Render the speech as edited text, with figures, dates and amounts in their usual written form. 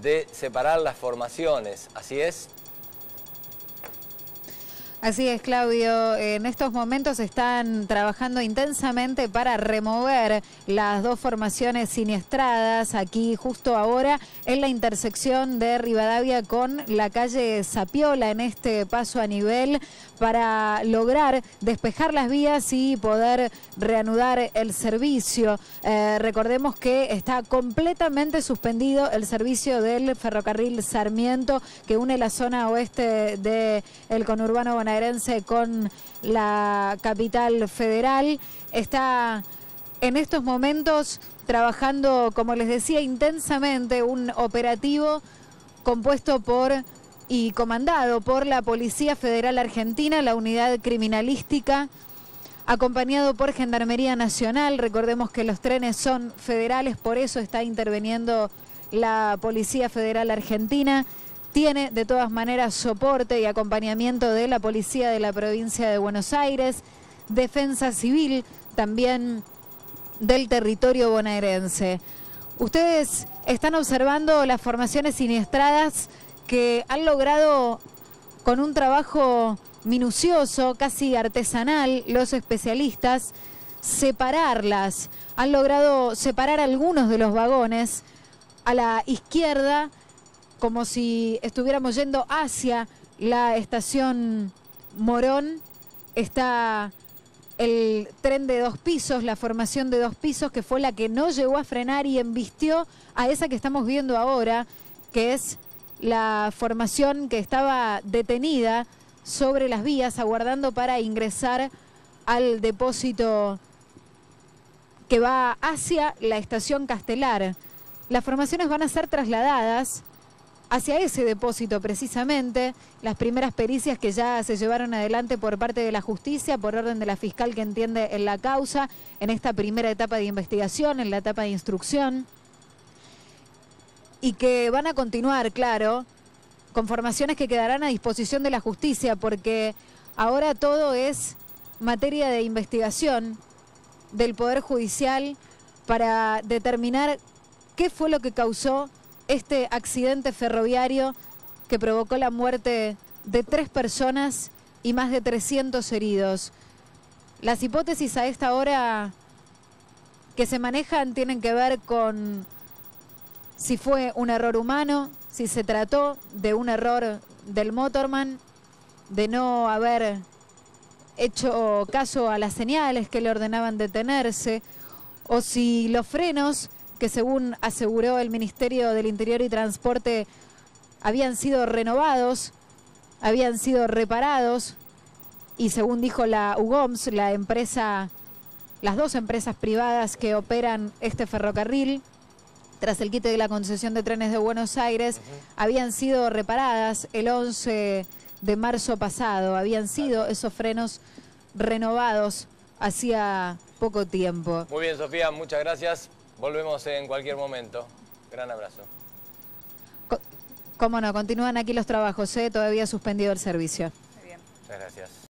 de separar las formaciones, ¿así es? Así es, Claudio. En estos momentos están trabajando intensamente para remover las dos formaciones siniestradas aquí justo ahora en la intersección de Rivadavia con la calle Zapiola, en este paso a nivel, para lograr despejar las vías y poder reanudar el servicio. Recordemos que está completamente suspendido el servicio del ferrocarril Sarmiento, que une la zona oeste del conurbano bonaerense con la capital federal. Está en estos momentos trabajando, como les decía, intensamente un operativo compuesto por y comandado por la Policía Federal Argentina, la Unidad Criminalística, acompañado por Gendarmería Nacional. Recordemos que los trenes son federales, por eso está interviniendo la Policía Federal Argentina. Tiene de todas maneras soporte y acompañamiento de la Policía de la Provincia de Buenos Aires, Defensa Civil también del territorio bonaerense. Ustedes están observando las formaciones siniestradas que han logrado, con un trabajo minucioso, casi artesanal, los especialistas, separarlas. Han logrado separar algunos de los vagones a la izquierda, como si estuviéramos yendo hacia la estación Morón. Está el tren de 2 pisos, la formación de 2 pisos, que fue la que no llegó a frenar y embistió a esa que estamos viendo ahora, que es la formación que estaba detenida sobre las vías, aguardando para ingresar al depósito que va hacia la estación Castelar. Las formaciones van a ser trasladadas hacia ese depósito precisamente. Las primeras pericias que ya se llevaron adelante por parte de la justicia, por orden de la fiscal que entiende en la causa, en esta primera etapa de investigación, en la etapa de instrucción, y que van a continuar, claro, con formaciones que quedarán a disposición de la justicia, porque ahora todo es materia de investigación del Poder Judicial para determinar qué fue lo que causó este accidente ferroviario que provocó la muerte de 3 personas y más de 300 heridos. Las hipótesis a esta hora que se manejan tienen que ver con si fue un error humano, si se trató de un error del motorman, de no haber hecho caso a las señales que le ordenaban detenerse, o si los frenos, que según aseguró el Ministerio del Interior y Transporte, habían sido renovados, habían sido reparados, y según dijo la UGOMS, las 2 empresas privadas que operan este ferrocarril, tras el quite de la concesión de trenes de Buenos Aires, habían sido reparadas el 11 de marzo pasado, habían sido esos frenos renovados hacía poco tiempo. Muy bien, Sofía, muchas gracias. Volvemos en cualquier momento. Gran abrazo. Cómo no, continúan aquí los trabajos, todavía suspendido el servicio. Muy bien. Muchas gracias.